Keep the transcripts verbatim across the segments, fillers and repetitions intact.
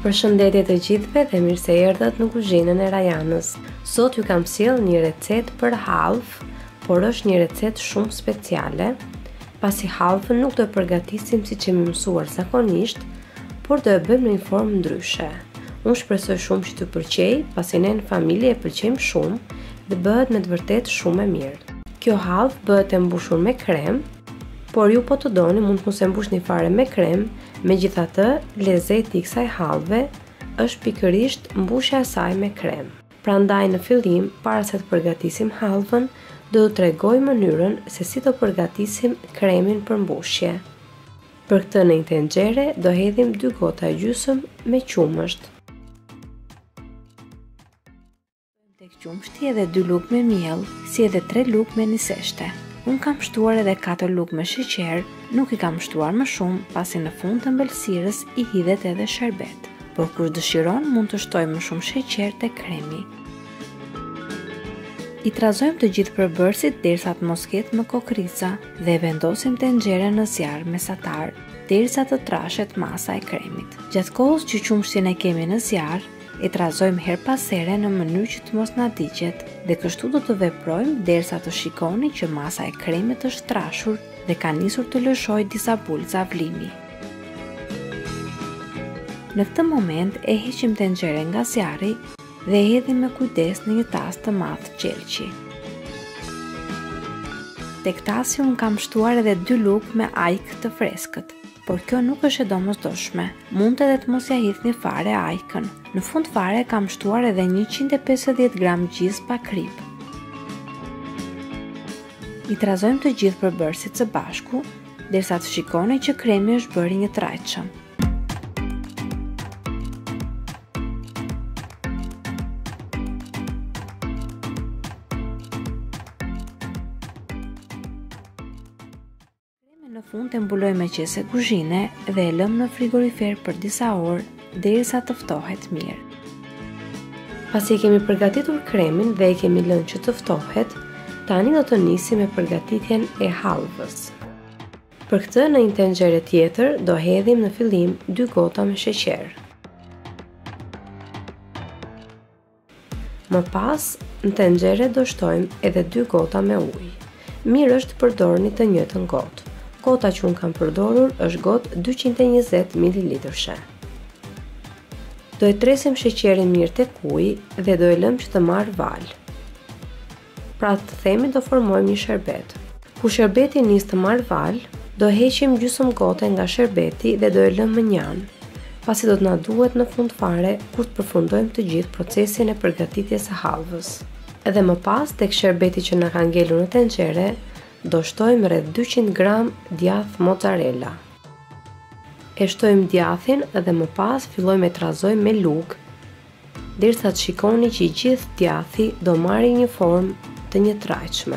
Përshëndetje të gjithëve dhe mirë se erdhët në kuzhinën e Rajanës. Sot ju kam sjellë një recetë për halv, por është një recetë shumë speciale, pasi halvën nuk do e përgatisim siç jemi mësuar zakonisht, por do e bëjmë në një formë ndryshe. Unë shpresoj shumë që t'ju pëlqej, pasi ne në familje e pëlqejmë shumë dhe bëhet me të vërtetë shumë e mirë. Kjo halv bëhet e mbushur me krem, por ju po të doni mund të mos e mbushni fare me krem, megjithatë lezeti i kësaj halve është pikërisht mbushja e saj me krem. Prandaj në fillim, para se të përgatisim halvën, do t'ju tregoj mënyrën se si do përgatisim kremin për mbushje. Për këtë në një tenxhere do hedhim dy gota e gjysmë me qumësht. Tek qumshti edhe dy lugë me miell, si edhe tre lugë me niseshte. Unë kam shtuar edhe katër lugë me sheqer, nuk i kam shtuar më shumë, pasi në fund të mbëlsirës i hidhet edhe sherbet. Por kush dëshiron mund të shtojë më shumë sheqer te kremi. I trazojmë të gjithë përbërësit derisa të mos ketë më kokrica dhe vendosim tenxhere në zjarr mesatar, derisa të trashet masa e kremit. Gjatë kohës që qumshtin e kemi në zjarr, e trazojmë her pas here në mënyrë që të mos na digjet dhe kështu do të veprojmë derisa të shikoni që masa e kremit është trashur dhe ka nisur të lëshojë disa bulca vlimi. Në këtë moment e heqim tenxhere nga zjarri dhe e hedhim me kujdes në një tas të madh qelçi. Tek tasi unë kam shtuar edhe dy lugë me ajk të freskët, por kjo nuk është e domosdoshme. Mund edhe të mos ja hidhni fare ajkën. Në fund fare kam shtuar edhe njëqind e pesëdhjetë gram gjizë pa krip. I trazojmë të gjithë përbërësit së bashku, derisa të shikoni që kremi është bërë një trajtshëm. Kremin në fund e mbulojmë me qese kuzhine dhe e lëmë në frigorifer për disa orë, derisa të ftohet mirë. Pasi kemi përgatitur kremin dhe e kemi lënë që të ftohet, tani do të nisim me përgatitjen e halvës. Për këtë në një tenxhere tjetër do hedhim në fillim dy gota me sheqer. Më pas, në tenxhere do shtojmë edhe dy gota me ujë. Mirë është të përdorni të njëjtën gotë. Gota që unë kam përdorur është gotë dyqind e njëzet mililitrëshe. Do e tresim sheqerin mirë tek uji dhe do e lëmë që të marrë val. Pra të themi do formojmë një sherbet. Kur sherbeti nis të marrë val, do heqim gjysmë gote nga sherbeti dhe do e lëmë më njanë, pasi do të na duhet në fund fare kur të përfundojmë të gjithë procesin e përgatitjes së halvës. Edhe më pas tek sherbeti që na ka ngelur në tenxhere, do shtojmë rreth dyqind gram djath mozzarella. E shtojmë djathin dhe më pas fillojmë e trazojmë me lugë, derisa të shikoni që i gjithë djathi do marrë një formë të njëtrajtshme.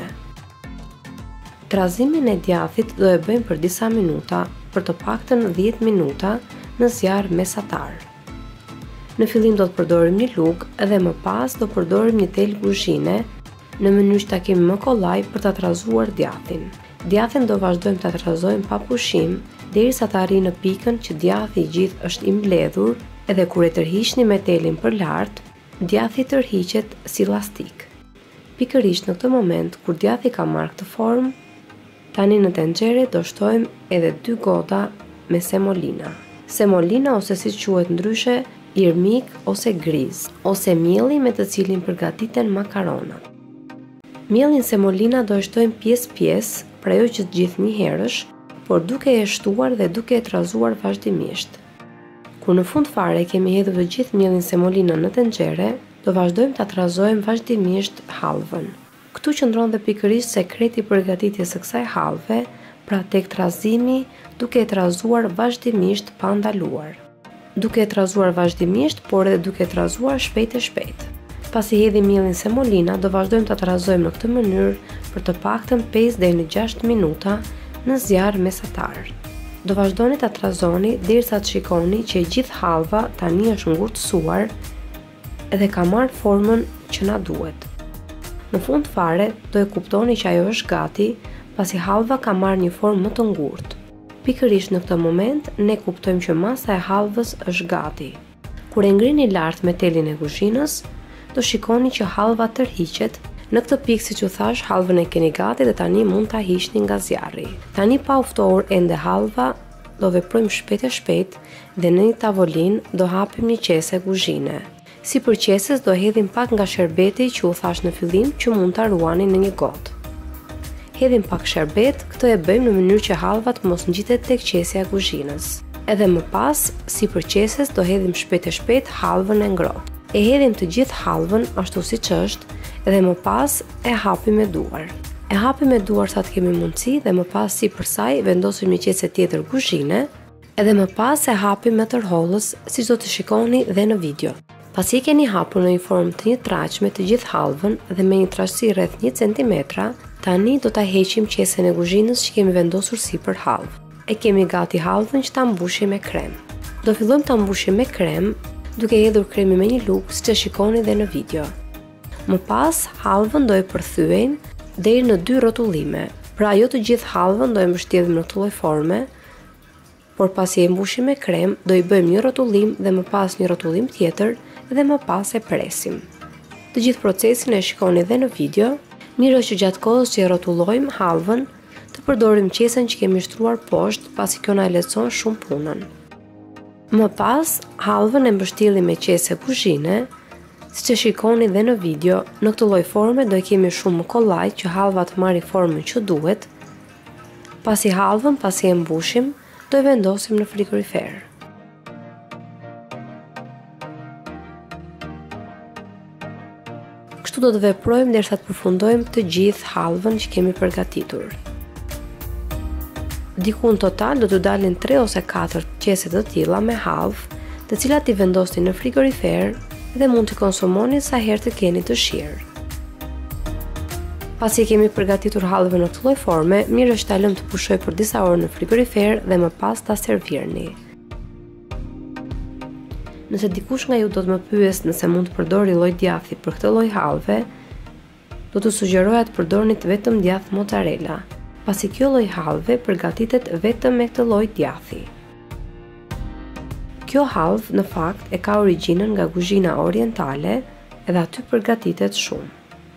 Trazimin e djathit do e bëjmë për disa minuta, për të paktën dhjetë minuta në zjarr mesatar. Në fillim do të përdorim një lugë dhe më pas do përdorim një tel kuzhine në mënyrë që ta kemi më kollaj për ta trazuar djathin. Djathin do vazhdojmë ta trazojmë pa pushim, derisa të arrijë në pikën që djathi i gjithë është i mbledhur edhe kur e tërhiqni me telin për lart, djathi tërhiqet si llastik. Pikërisht në këtë moment kur djathi ka marrë këtë formë, tani në tenxhere do shtojmë edhe dy gota me semolina. Semolina ose si quhet ndryshe, irmik ose griz, ose mielli me të cilin përgatiten makaronat. Miellin semolina do e shtojmë pjesë-pjesë, pra jo që të gjithë një herësh, por duke e shtuar dhe duke e trazuar vazhdimisht. Kur në fund fare kemi hedhur të gjithë mielin semolina në tenxhere, do vazhdojmë ta trazojmë vazhdimisht halvën. Këtu qëndron dhe pikërisht sekreti i përgatitjes së kësaj halve, pra tek trazimi duke e trazuar vazhdimisht pa ndaluar. Duke e trazuar vazhdimisht, por edhe duke e trazuar shpejt e shpejt. Pasi hedhim mielin semolina, do vazhdojmë ta trazojmë në këtë mënyrë për të paktën pesë deri në gjashtë minuta në zjarr mesatar. Do vazhdoni ta trazoni derisa të shikoni që e gjithë halva tani është ngurtësuar dhe ka marrë formën që na duhet. Në fund fare do e kuptoni që ajo është gati, pasi halva ka marrë një formë më të ngurtë. Pikërisht në këtë moment ne kuptojmë që masa e halvës është gati. Kur e ngrini lart me telin e kuzhinës, do shikoni që hallva tërhiqet. Në këtë pikë, siç u thash, hallvën e keni gati dhe tani mund ta hiqni nga zjarri. Tani pa u ftohur ende hallva, do veprojmë shpejt e shpejt dhe në një tavolinë do hapim një qese kuzhine. Sipër qeses do hedhim pak nga sherbeti që u thash në fillim që mund ta ruani në një gotë. Hedhim pak sherbet, këtë e bëjmë në mënyrë që hallva të mos ngjitet tek qesja e kuzhinës. Edhe më pas, sipër qeses do hedhim shpejt e shpejt hallvën e ngrohtë. E hedhim të gjithë hallvën ashtu siç është dhe më pas e hapim me duar. E hapim me duar sa të kemi mundësi dhe më pas sipër saj vendosim një qese tjetër kuzhine edhe më pas e hapim me tërhollës siç do të shikoni dhe në video. Pasi e keni hapur në një formë të njëtrajtshme të gjithë hallvën dhe me një trashësi rreth një centimetra, tani do ta heqim qesen e kuzhinës që kemi vendosur sipër hallvë. E kemi gati hallvën që ta mbushim me krem. Do fillojmë ta mbushim me krem duke hedhur kremin me një lugë siç e shikoni dhe në video. Më pas, hallvën do e përthyejmë deri në dy rrotullime. Pra jo të gjithë hallvën do e mbështjellim në këtë lloj forme, por pasi e mbushim me krem, do i bëjmë një rrotullim dhe më pas një rrotullim tjetër dhe më pas e presim. Të gjithë procesin e shikoni dhe në video. Mirë është që gjatë kohës që e rrotullojmë hallvën, të përdorim qesen që kemi shtruar poshtë, pasi kjo na lehtëson shumë punën. Më pas, hallvën e mbështjellim me qese kuzhine, siç e shikoni dhe në video. Në këtë lloj forme do e kemi shumë më kollaj që hallva të marrë formën që duhet. Pasi hallvën, pasi e mbushim, do e vendosim në frigorifer. Kështu do të veprojmë derisa të përfundojmë të gjithë hallvën që kemi përgatitur. Diku në total do të dalin tre ose katër qese të tilla me hallvë, të cilat i vendosni në frigorifer dhe mund të konsumoni sa herë të keni dëshirë. Pasi kemi përgatitur hallvën në këtë lloj forme, mirë është ta lëmë të pushojë për disa orë në frigorifer dhe më pas ta servirni. Nëse dikush nga ju do të më pyes nëse mund të përdori lloj djathi për këtë lloj hallve, do të sugjeroja të përdorni vetëm djath mozzarella, pasi kjo lloj hallve përgatitet vetëm me këtë lloj djathi. Kjo hallvë në fakt e ka origjinën nga kuzhina orientale edhe aty përgatitet shumë.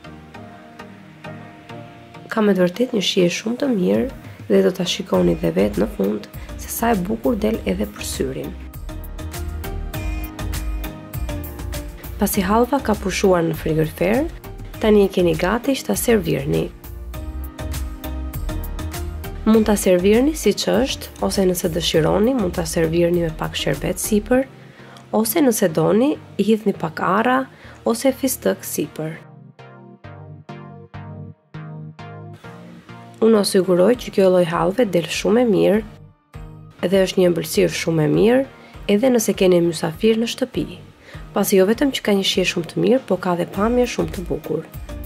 Ka me të vërtet një shije shumë të mirë dhe do ta shikoni dhe vetë në fund se sa e bukur del edhe për syrin. Pasi hallva ka pushuar në frigorifer, tani e keni gati që ta servirni. Mund ta servirni siç është, ose nëse dëshironi, mund ta servirni me pak sherbet sipër, ose nëse doni, i hidhni pak arra ose fistëk sipër. Unë osiguroj që kjo lloj hallve del shumë e mirë dhe është një ëmbëlsirë shumë e mirë edhe nëse keni mysafir në shtëpi, pasi jo vetëm që ka një shije shumë të mirë, po ka dhe pamje shumë të bukur.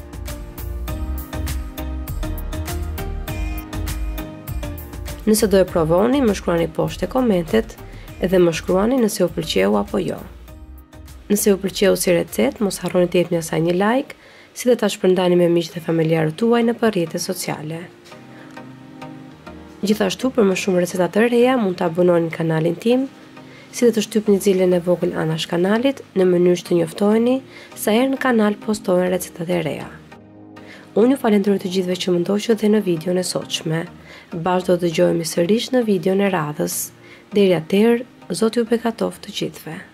Nëse do e provoni, më shkruani poshtë e komentet edhe më shkruani nëse ju pëlqeu apo jo. Nëse ju pëlqeu si recetë, mos harroni të jepni asaj një like, si dhe ta shpërndani me miqtë e familjarët tuaj në rrjetet sociale. Gjithashtu, për më shumë receta të reja, mund të abononi në kanalin tim, si dhe të shtypni zilën e vogël anash kanalit në mënyrë që të njoftoheni sa herë në kanal postohen recetat e reja. Unë ju falenderoj të gjithëve që më ndoqët dhe në videon e sotshme. Bashkë do të dëgjohemi sërish në videon e radhës. Deri atëherë, Zoti ju bekatoft të gjithëve.